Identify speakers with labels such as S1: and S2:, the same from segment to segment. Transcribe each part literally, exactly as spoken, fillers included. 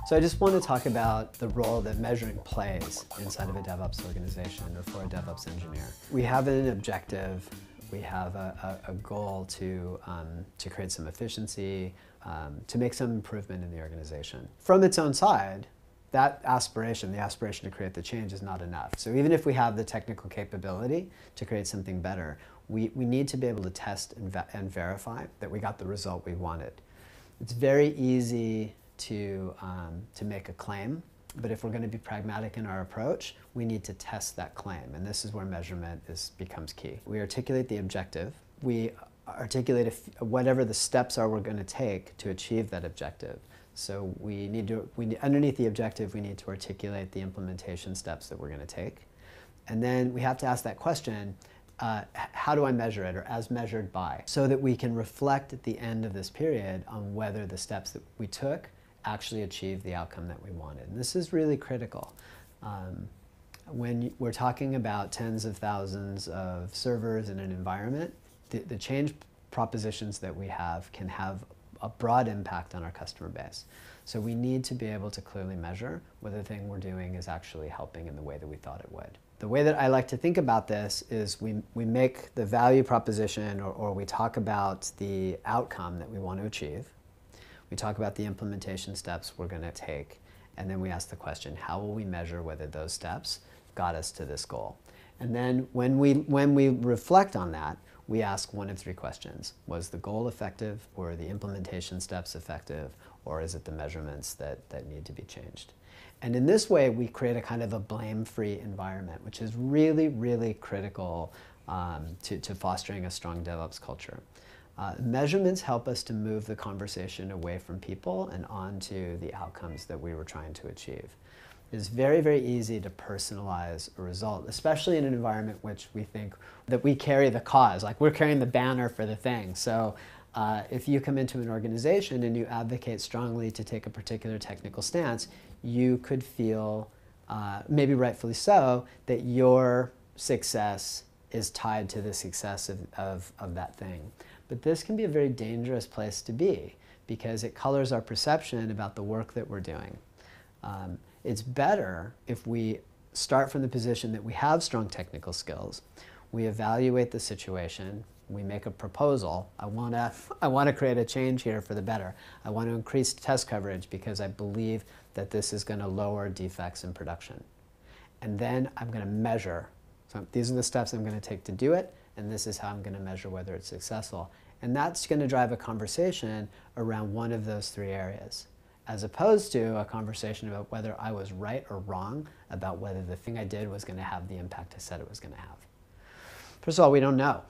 S1: So I just want to talk about the role that measuring plays inside of a DevOps organization or for a DevOps engineer. We have an objective, we have a, a, a goal to, um, to create some efficiency, um, to make some improvement in the organization. From its own side, that aspiration, the aspiration to create the change, is not enough. So even if we have the technical capability to create something better, we, we need to be able to test and, ve and verify that we got the result we wanted. It's very easy to, um, to make a claim, but if we're going to be pragmatic in our approach, we need to test that claim, and this is where measurement is, becomes key. We articulate the objective, we articulate if, whatever the steps are we're going to take to achieve that objective. So we need to, we, underneath the objective, we need to articulate the implementation steps that we're going to take. And then we have to ask that question, uh, how do I measure it, or as measured by, so that we can reflect at the end of this period on whether the steps that we took actually achieved the outcome that we wanted. And this is really critical. Um, when we're talking about tens of thousands of servers in an environment, the, the change propositions that we have can have a broad impact on our customer base. So we need to be able to clearly measure whether the thing we're doing is actually helping in the way that we thought it would. The way that I like to think about this is we, we make the value proposition, or, or we talk about the outcome that we want to achieve. We talk about the implementation steps we're going to take, and then we ask the question, how will we measure whether those steps got us to this goal? And then when we, when we reflect on that, we ask one of three questions. Was the goal effective, or the implementation steps effective, or is it the measurements that, that need to be changed? And in this way, we create a kind of a blame-free environment, which is really, really critical um, to, to fostering a strong DevOps culture. Uh, measurements help us to move the conversation away from people and onto the outcomes that we were trying to achieve. It's very, very easy to personalize a result, especially in an environment which we think that we carry the cause, like we're carrying the banner for the thing. So uh, if you come into an organization and you advocate strongly to take a particular technical stance, you could feel, uh, maybe rightfully so, that your success is tied to the success of, of, of that thing. But this can be a very dangerous place to be, because it colors our perception about the work that we're doing. Um, it's better if we start from the position that we have strong technical skills, we evaluate the situation, we make a proposal. I want to I want to create a change here for the better. I want to increase test coverage because I believe that this is going to lower defects in production. And then I'm going to measure. So these are the steps I'm going to take to do it, and this is how I'm going to measure whether it's successful. And that's going to drive a conversation around one of those three areas, as opposed to a conversation about whether I was right or wrong about whether the thing I did was going to have the impact I said it was going to have. First of all, we don't know,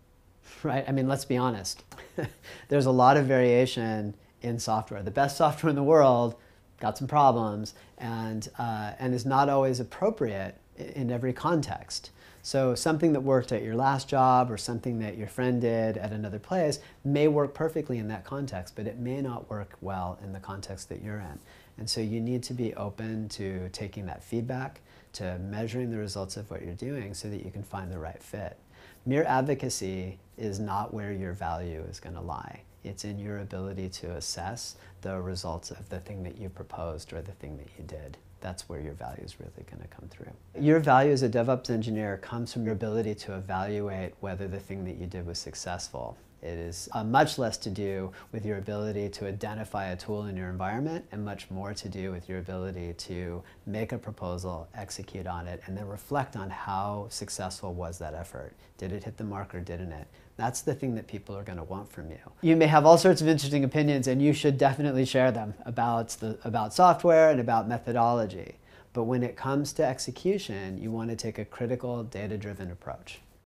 S1: right? I mean, let's be honest. There's a lot of variation in software. The best software in the world got some problems, and, uh, and is not always appropriate in every context. So something that worked at your last job, or something that your friend did at another place, may work perfectly in that context, but it may not work well in the context that you're in. And so you need to be open to taking that feedback, to measuring the results of what you're doing so that you can find the right fit. Mere advocacy is not where your value is going to lie. It's in your ability to assess the results of the thing that you proposed or the thing that you did. That's where your value is really going to come through. Your value as a DevOps engineer comes from your ability to evaluate whether the thing that you did was successful. It is uh, much less to do with your ability to identify a tool in your environment, and much more to do with your ability to make a proposal, execute on it, and then reflect on how successful was that effort. Did it hit the mark or didn't it? That's the thing that people are going to want from you. You may have all sorts of interesting opinions, and you should definitely share them about, the, about software and about methodology. But when it comes to execution, you want to take a critical, data-driven approach.